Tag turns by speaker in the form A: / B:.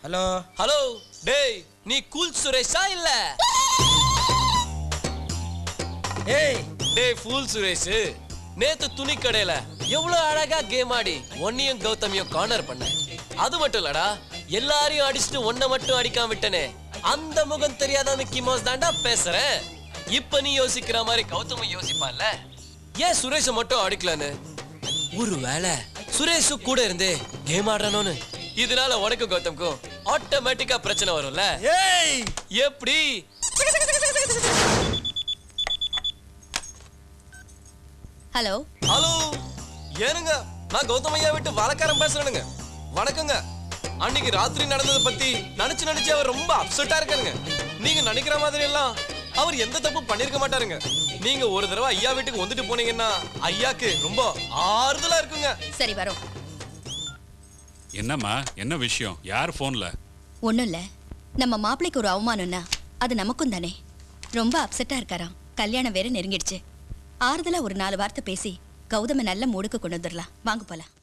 A: hello
B: hello டேய் நீ cool சுரேஷா இல்ல
A: ஏய்
B: டேய் ஃபூல் சுரேஷ் நேத்து துணி கடையில எவ்வளவு அழகா கேம் ஆடி ஒன்னியும் கௌதமியும் கார்னர் பண்ண அது மட்டும் இல்லடா எல்லாரையும் அடிச்சுட்டு ஒன்ன மட்டும் அடிக்காம விட்டனே அந்த முகம் தெரியாத மிக்கி மவுஸ் தாண்டா பேசுறேன் இப்ப நீ யோசிக்கிற மாதிரி கௌதமி யோசிப்பான்ல ஏன் சுரேஷ மட்டும் அடிக்கலன்னு ஒருவேளை சுரேஷ் கூட இருந்து கேம் ஆடுறானோன்னு இதனால உனக்கு கௌதம்க்கும் ஆட்டோமேட்டிக்கா பிரச்சனை வரும்ல
A: ஏய்
B: எப்படி
C: ஹலோ
B: ஹலோ ஏனுங்க நான் கௌதமையா விட்டு வழக்காரம் பேசுறேனுங்க வணக்கங்க அன்னைக்கு ராத்திரி நடந்ததை பத்தி நினைச்சு அவர் ரொம்ப அப்செட்டா இருக்காருங்க நீங்க நினைக்கிற மாதிரி எல்லாம் அவர் எந்த தப்பு பண்ணிருக்க மாட்டாருங்க நீங்க ஒரு தடவை ஐயா வீட்டுக்கு வந்துட்டு போனீங்கன்னா ஐயாக்கு ரொம்ப ஆறுதலா இருக்குங்க
C: சரி வரோம்
D: என்னம்மா என்ன விஷயம் யார் போன்ல
C: ஒண்ணும் இல்ல நம்ம மாப்பிளைக்கு ஒரு அவமானம்னா அது நமக்கும் தானே ரொம்ப அப்செட்டா இருக்காராம் கல்யாணம் வேற நெருங்கிடுச்சு ஆறுதலா ஒரு 4 வார்த்தை பேசி கௌதம நல்ல மூடுக்கு கொண்டு வந்துடலாம் வாங்க போலாம்